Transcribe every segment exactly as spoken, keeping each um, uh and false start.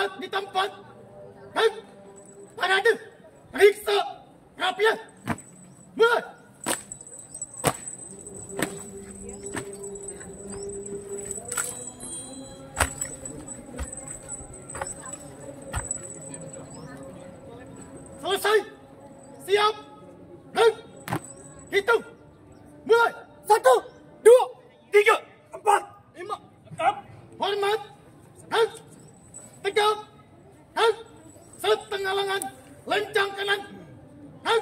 Istirahat di tempat. Dan parade. Periksa rapian. Mulai. Selesai. Siap. Dan hitung. Mulai. Satu, dua, tiga, empat, lima, enam. Hormat. Dan tegap. Dan setengah lengan. Lencang kanan. Dan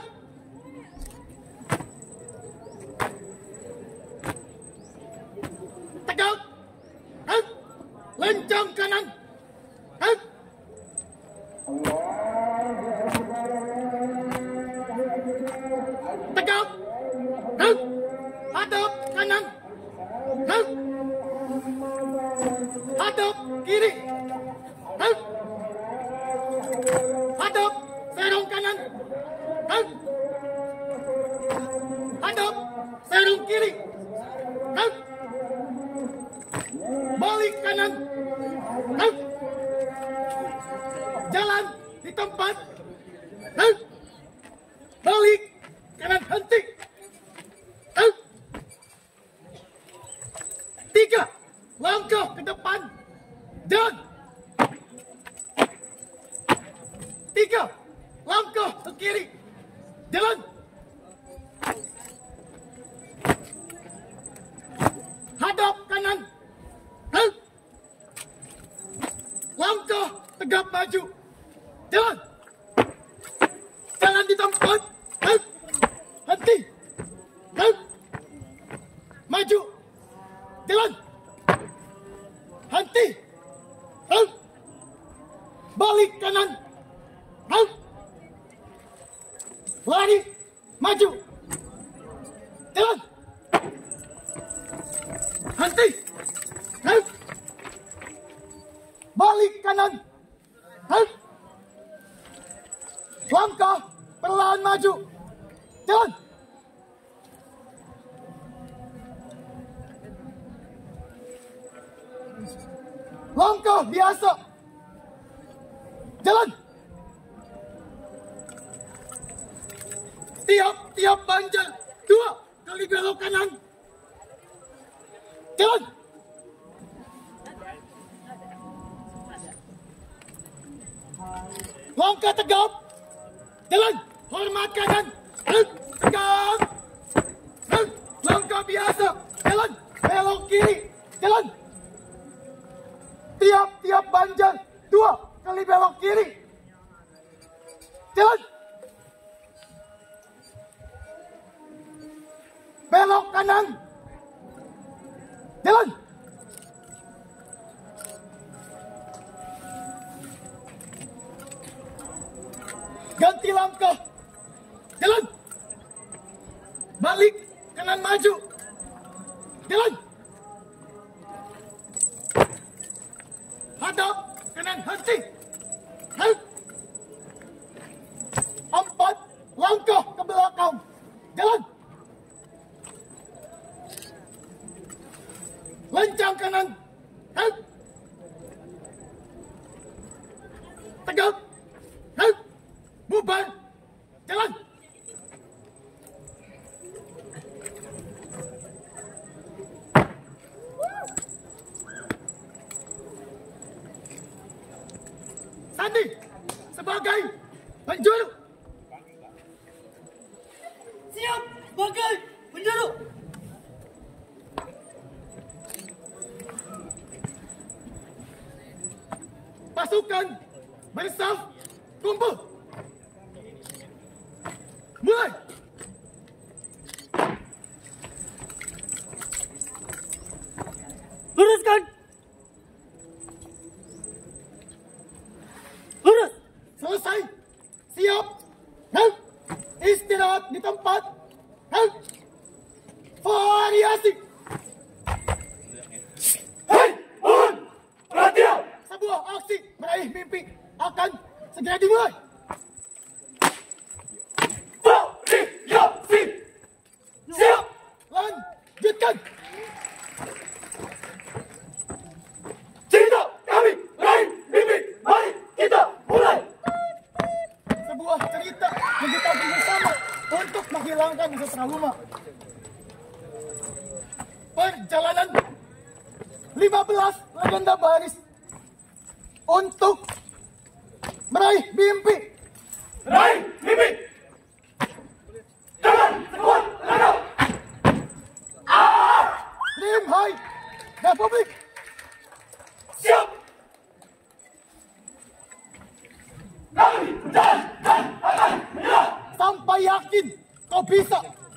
tegap. Dan lencang kanan. Dan tegap. Dan hadap kanan. Dan hadap kiri. Dan hadap serong kanan. Dan hadap serong kiri. Dan balik kanan. Dan jalan di tempat. Dan balik kanan henti. Dan tiga langkah ke depan. Dan tiga langkah ke kiri. Jalan. Hadap kanan. Dan langkah tegap maju. Jalan. Jalan di tempat. Dan henti. Dan maju. Jalan. Henti. Dan balik kanan. Dan lari. Maju. Jalan. Henti. Dan balik kanan. Dan langkah perlahan maju. Jalan. Langkah biasa. Jalan. Tiap-tiap banjal. Dua kali belok kanan. Jalan. Langkah tegap. Jalan. Hormat kanan. Dan tegap. Dan langkah biasa. Jalan. Belok kiri. Jalan. Tiap-tiap banjal. Dua kali belok kiri. Jalan. Belok kanan. Jalan. Ganti langkah. Jalan. Balik kanan maju. Jalan. Hadap kanan henti. Halt. Empat langkah ke belakang. Jalan. Lencang kanan. Halt. Tegap. Halt. Bubar. Jalan. Sandi sebagai penjuru. Siap sebagai penjuru. Pasukan bersaf kumpul. Mulai. Luruskan. Lurus. Selesai. Siap. Halt. Istirahat di tempat. Halt. Variasi. Hei, mohon perhatian. Sebuah aksi meraih mimpi akan segera dimulai. Variasi. Siap. Lanjutkan. Cinta kami meraih mimpi. Mari. trauma. Perjalanan lima belas legenda baris untuk meraih mimpi. Meraih mimpi. Jangan sekuat tenaga. Dream High Republik. Siap. Kami berjalan dan akan menyerah. Sampai yakin kau bisa.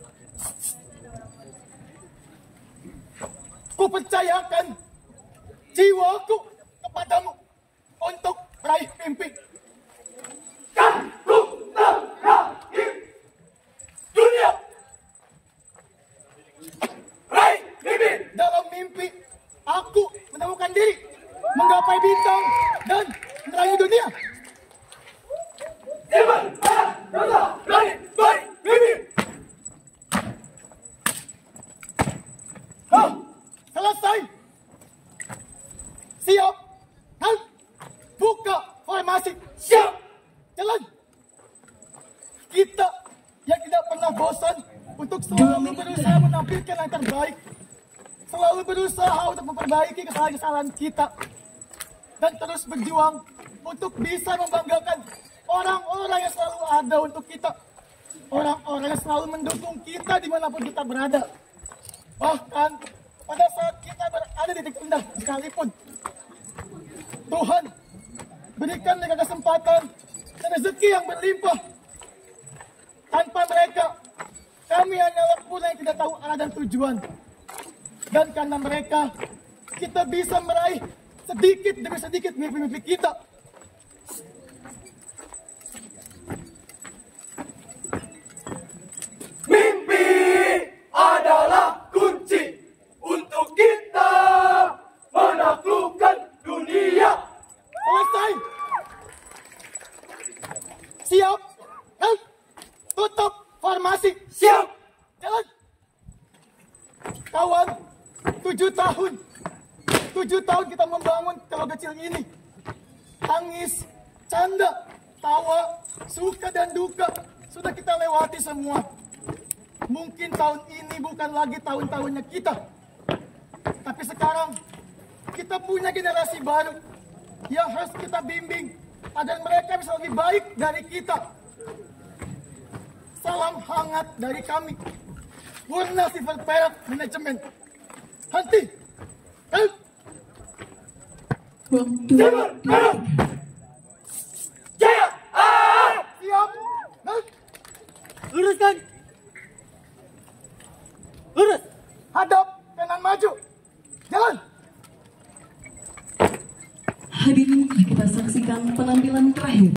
Ku percayakan jiwaku kepadamu untuk meraih mimpi. Kan ku terakhir dunia. Meraih mimpi. Dalam mimpi, aku menemukan diri, menggapai bintang, dan menerangi dunia. Hebat, semangat, rasa, berani, baik, mimpi. Hah, selesai. Siap. Dan buka formasi. Siap. Jalan. Kita yang tidak pernah bosan untuk selalu berusaha menampilkan yang terbaik. Selalu berusaha untuk memperbaiki kesalahan-kesalahan kita. Dan terus berjuang untuk bisa membanggakan orang-orang yang selalu ada untuk kita. Orang-orang yang selalu mendukung kita dimanapun kita berada. Bahkan pada saat kita berada di titik rendah sekalipun. Tuhan berikan mereka kesempatan dan rezeki yang berlimpah. Tanpa mereka, kami hanyalah pula yang tidak tahu arah dan tujuan. Dan karena mereka, kita bisa meraih sedikit demi sedikit mimpi-mimpi kita. Mimpi adalah kunci untuk kita menaklukkan dunia. Selesai. Siap. Dan tutup formasi. Siap. Jalan. Kawan, tujuh tahun. Tujuh tahun kita membangun kalau kecil ini. Tangis, canda, tawa, suka dan duka. Sudah kita lewati semua. Mungkin tahun ini bukan lagi tahun-tahunnya kita. Tapi sekarang, kita punya generasi baru yang harus kita bimbing agar mereka bisa lebih baik dari kita. Salam hangat dari kami. Warna Silver Perak Manajemen. Henti. Help. Silver Perak. Jaya. Ah! Siap. Help. Luruskan. Lurus. Hadap kanan maju. Jalan. Hadirin, kita saksikan penampilan terakhir